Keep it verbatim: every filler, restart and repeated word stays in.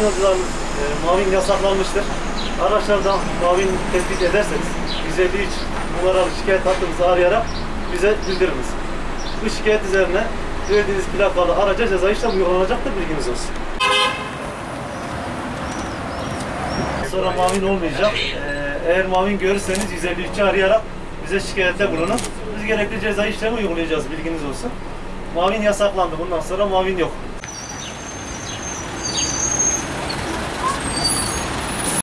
yolcularımız e, muavin yasaklanmıştır. Araçlardan muavin tespit ederseniz yüz elli üç numaralı şikayet hattımızı arayarak bize bildiriniz. Bu şikayet üzerine verdiğiniz plakalı araca ceza işlemi uygulanacaktır, bilginiz olsun. Sonra muavin olmayacak. Ee, eğer muavin görürseniz yüz elli üçü arayarak bize şikayette bulunun. Biz gerekli ceza işlemi uygulayacağız, bilginiz olsun. Muavin yasaklandı. Bundan sonra muavin yok.